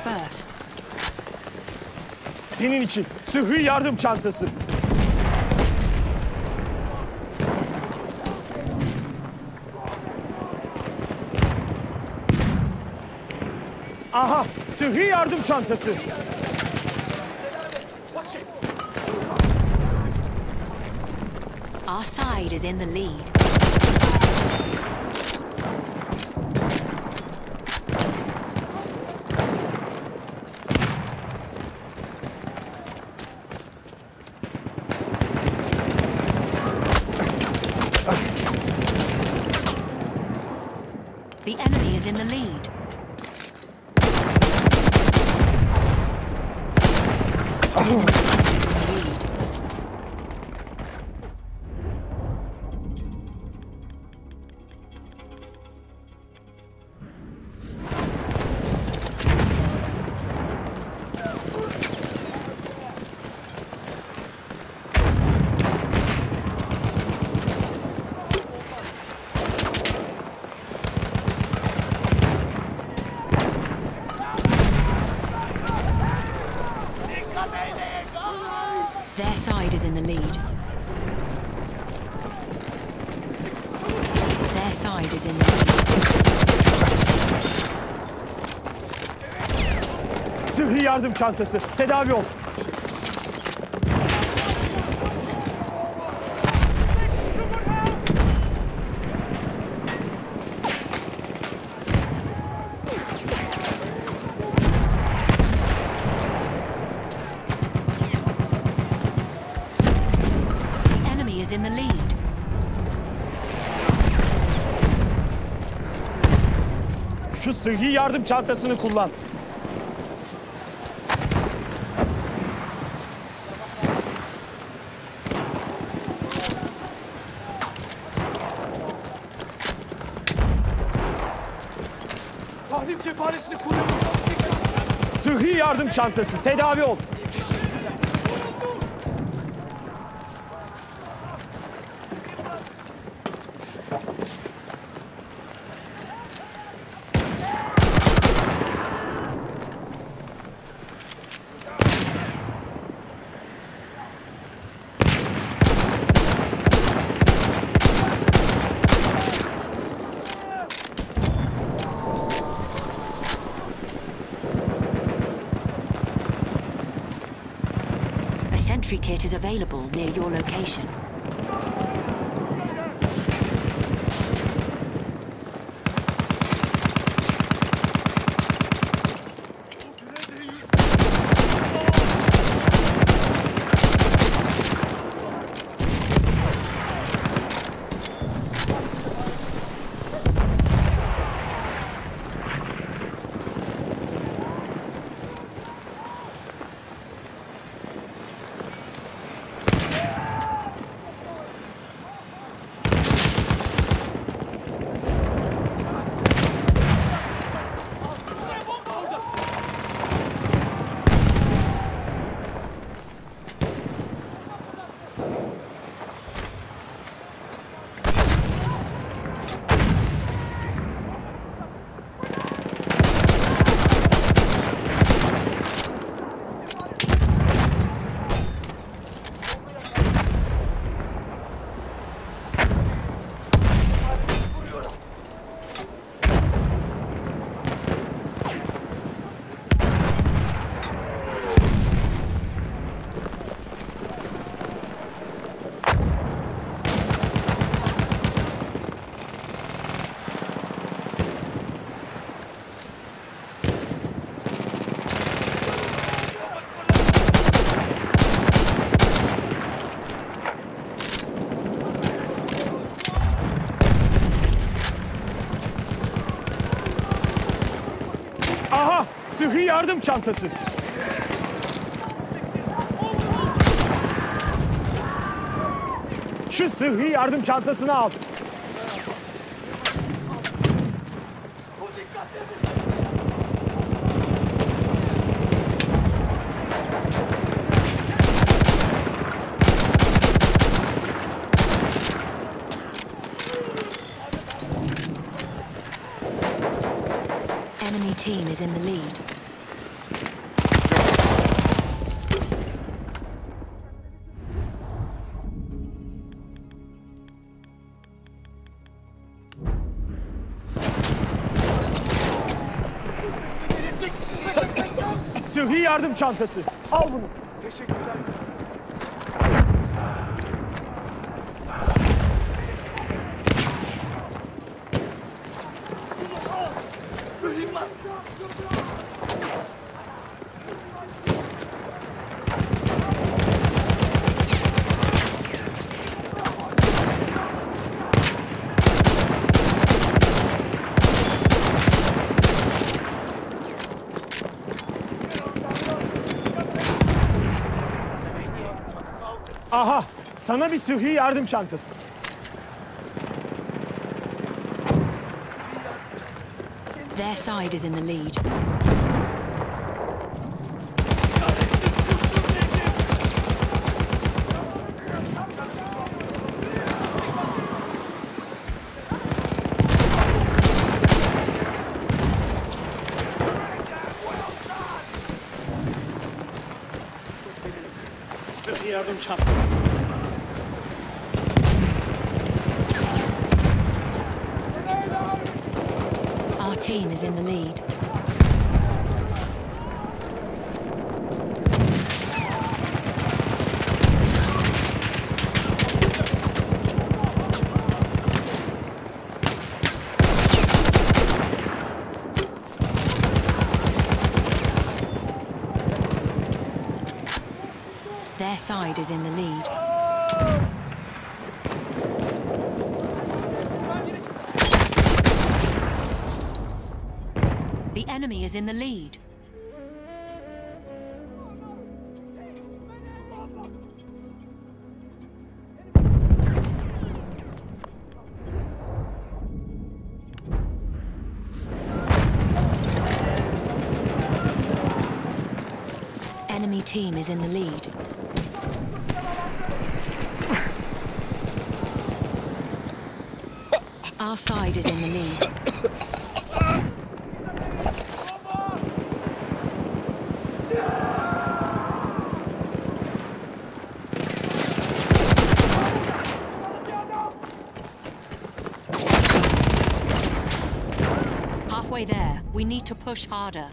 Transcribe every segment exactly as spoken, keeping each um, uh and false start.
first. Senin için sıhhi yardım çantası. Aha, sıhhi yardım çantası. Our side is in the lead. The enemy is in the lead. Their side is in the lead. Their side is in the lead. Sıhhi yardım çantası. Tedavi ol. Is in the lead. Şu sıhhi yardım çantasını kullan. Tahrip cephanesini kullanıyorum. Sıhhi yardım çantası. Tedavi ol. A sentry kit is available near your location. Aha! Sıhhi yardım çantası. Şu sıhhi yardım çantasını al. Enemy team is in the lead. sıhhi yardım çantası. Al bunu. Teşekkürler. Mühimmat. Aha, sana bir sıhhi yardım çantası. Their side is in the lead. Sıhhi yardım çantası. Our team is in the lead. Their side is in the lead. The enemy is in the lead. Enemy team is in the lead. Our side is in the lead. Halfway there, we need to push harder.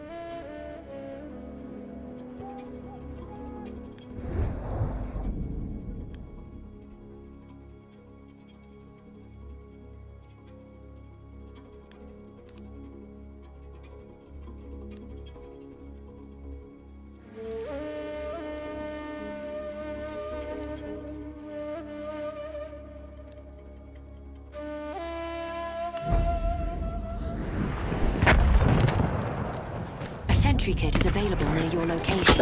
A sentry kit is available near your location.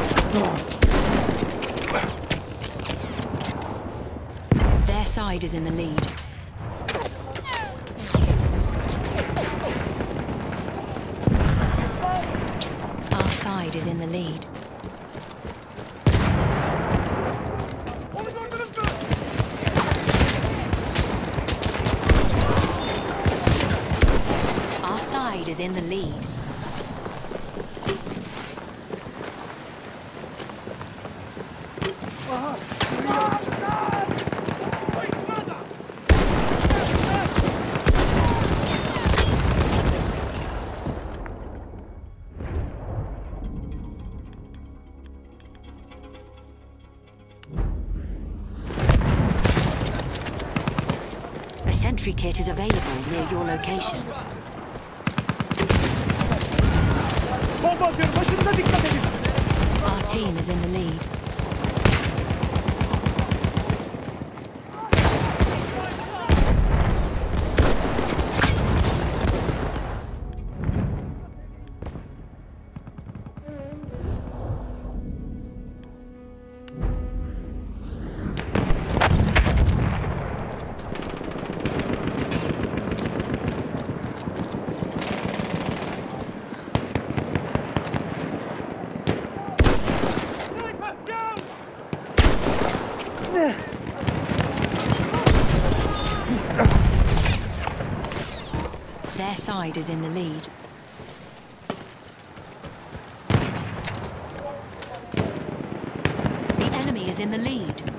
Their side is in the lead. Our side is in the lead. Onu gördünüz mü? Our side is in the lead. Aha. Sıhhi yardım çantası. A sentry kit is available near your location. Bomba atıyorum. Başınıza dikkat edin. Our team is in the lead. Their side is in the lead. The enemy is in the lead.